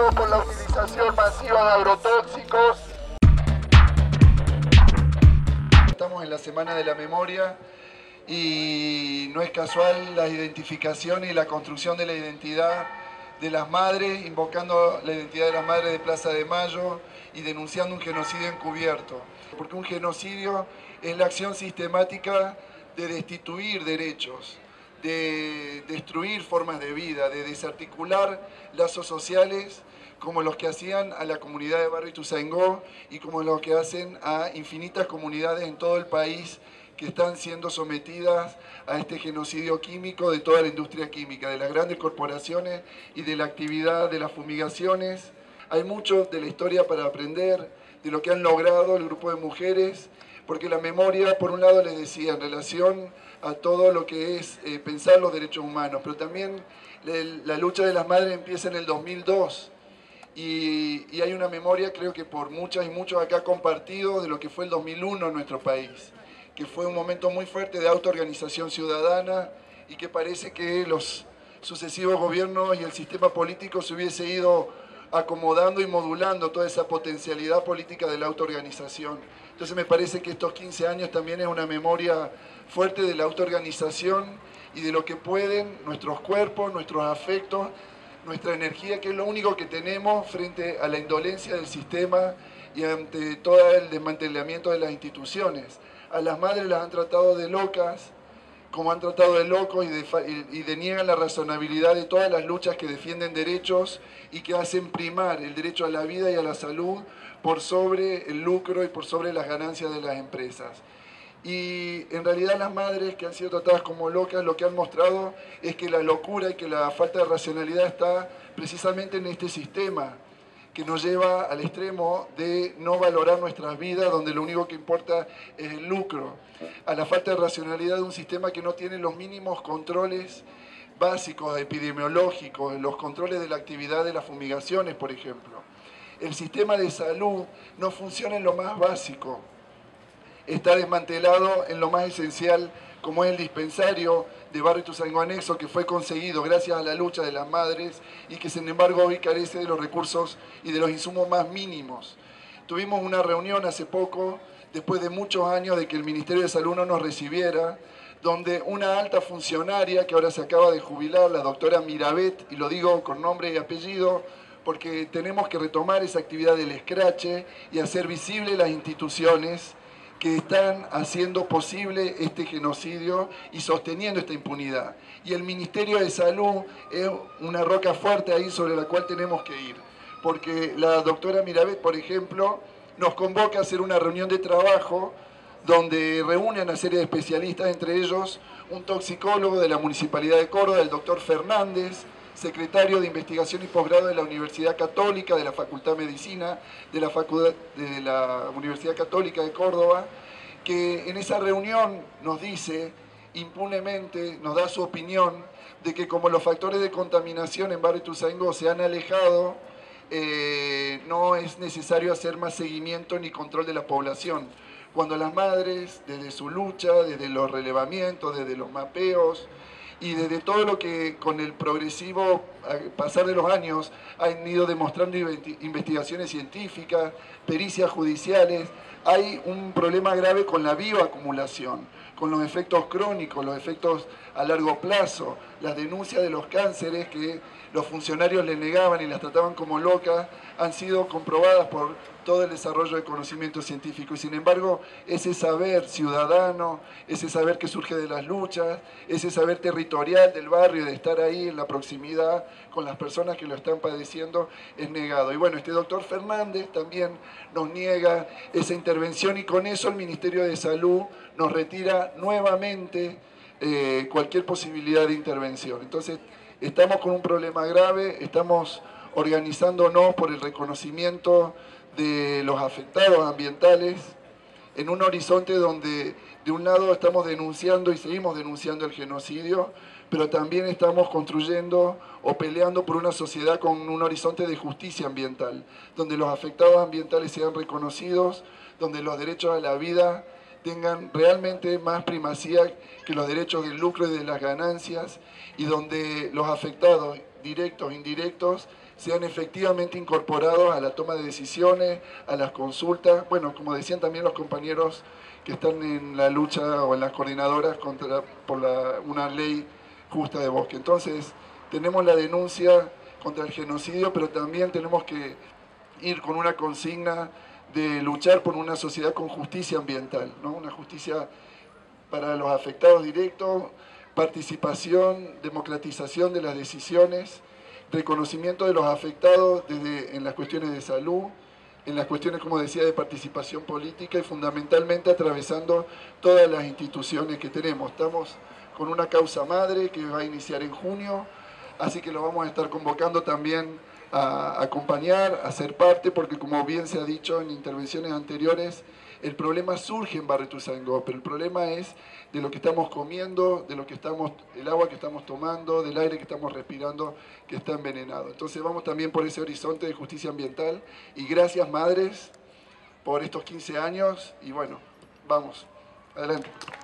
con la utilización masiva de agrotóxicos. Estamos en la Semana de la Memoria y no es casual la identificación y la construcción de la identidad de las madres, invocando la identidad de las madres de Plaza de Mayo y denunciando un genocidio encubierto. Porque un genocidio es la acción sistemática de destituir derechos, de destruir formas de vida, de desarticular lazos sociales como los que hacían a la comunidad de Barrio Ituzaingó y como los que hacen a infinitas comunidades en todo el país que están siendo sometidas a este genocidio químico de toda la industria química, de las grandes corporaciones y de la actividad de las fumigaciones. Hay mucho de la historia para aprender, de lo que han logrado el grupo de mujeres, porque la memoria, por un lado, les decía, en relación a todo lo que es pensar los derechos humanos, pero también la lucha de las madres empieza en el 2002, y hay una memoria, creo que por muchas y muchos acá compartido, de lo que fue el 2001 en nuestro país, que fue un momento muy fuerte de autoorganización ciudadana y que parece que los sucesivos gobiernos y el sistema político se hubiese ido acomodando y modulando toda esa potencialidad política de la autoorganización. Entonces me parece que estos 15 años también es una memoria fuerte de la autoorganización y de lo que pueden nuestros cuerpos, nuestros afectos, nuestra energía, que es lo único que tenemos frente a la indolencia del sistema y ante todo el desmantelamiento de las instituciones. A las madres las han tratado de locas, como han tratado de locos y deniegan la razonabilidad de todas las luchas que defienden derechos y que hacen primar el derecho a la vida y a la salud por sobre el lucro y por sobre las ganancias de las empresas. Y en realidad las madres que han sido tratadas como locas, lo que han mostrado es que la locura y que la falta de racionalidad está precisamente en este sistema que nos lleva al extremo de no valorar nuestras vidas, donde lo único que importa es el lucro, a la falta de racionalidad de un sistema que no tiene los mínimos controles básicos epidemiológicos, los controles de la actividad de las fumigaciones, por ejemplo. El sistema de salud no funciona en lo más básico, está desmantelado en lo más esencial, como es el dispensario de Barrio Ituzaingó Anexo, que fue conseguido gracias a la lucha de las madres y que sin embargo hoy carece de los recursos y de los insumos más mínimos. Tuvimos una reunión hace poco, después de muchos años de que el Ministerio de Salud no nos recibiera, donde una alta funcionaria que ahora se acaba de jubilar, la doctora Mirabet, y lo digo con nombre y apellido, porque tenemos que retomar esa actividad del escrache y hacer visibles las instituciones que están haciendo posible este genocidio y sosteniendo esta impunidad. Y el Ministerio de Salud es una roca fuerte ahí sobre la cual tenemos que ir. Porque la doctora Mirabet, por ejemplo, nos convoca a hacer una reunión de trabajo donde reúne a una serie de especialistas, entre ellos un toxicólogo de la Municipalidad de Córdoba, el doctor Fernández, secretario de Investigación y Posgrado de la Universidad Católica, de la Facultad de Medicina, de la Universidad Católica de Córdoba, que en esa reunión nos dice impunemente, nos da su opinión de que como los factores de contaminación en Barrio Ituzaingó se han alejado, no es necesario hacer más seguimiento ni control de la población. Cuando las madres, desde su lucha, desde los relevamientos, desde los mapeos, y desde todo lo que con el progresivo pasar de los años han ido demostrando investigaciones científicas, pericias judiciales, hay un problema grave con la bioacumulación, con los efectos crónicos, los efectos a largo plazo, las denuncias de los cánceres que los funcionarios le negaban y las trataban como locas, han sido comprobadas por todo el desarrollo de conocimiento científico. Y sin embargo, ese saber ciudadano, ese saber que surge de las luchas, ese saber territorial del barrio, de estar ahí en la proximidad con las personas que lo están padeciendo, es negado. Y bueno, este doctor Fernández también nos niega esa intervención y con eso el Ministerio de Salud nos retira nuevamente cualquier posibilidad de intervención. Entonces, estamos con un problema grave, estamos organizándonos por el reconocimiento de los afectados ambientales en un horizonte donde de un lado estamos denunciando y seguimos denunciando el genocidio, pero también estamos construyendo o peleando por una sociedad con un horizonte de justicia ambiental, donde los afectados ambientales sean reconocidos, donde los derechos a la vida tengan realmente más primacía que los derechos del lucro y de las ganancias, y donde los afectados directos e indirectos sean efectivamente incorporados a la toma de decisiones, a las consultas, bueno, como decían también los compañeros que están en la lucha o en las coordinadoras por una ley justa de bosque. Entonces, tenemos la denuncia contra el genocidio, pero también tenemos que ir con una consigna de luchar por una sociedad con justicia ambiental, ¿no? Una justicia para los afectados directos, participación, democratización de las decisiones, reconocimiento de los afectados en las cuestiones de salud, en las cuestiones, como decía, de participación política y fundamentalmente atravesando todas las instituciones que tenemos. Estamos con una causa madre que va a iniciar en junio, así que lo vamos a estar convocando también a acompañar, a ser parte, porque como bien se ha dicho en intervenciones anteriores, el problema surge en Barrio Ituzaingó, pero el problema es de lo que estamos comiendo, el agua que estamos tomando, del aire que estamos respirando, que está envenenado. Entonces vamos también por ese horizonte de justicia ambiental y gracias, madres, por estos 15 años y bueno, vamos, adelante.